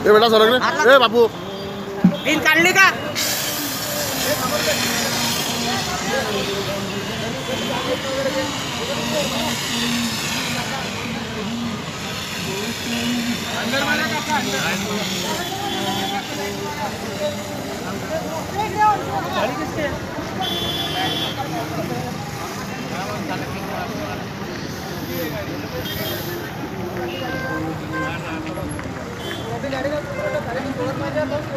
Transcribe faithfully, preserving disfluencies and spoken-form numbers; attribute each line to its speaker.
Speaker 1: ए बेटा सरक रे ए बाबू
Speaker 2: पिन काढली का अंदर वाला काका अंदर गाड़ी किसके गाड़ी का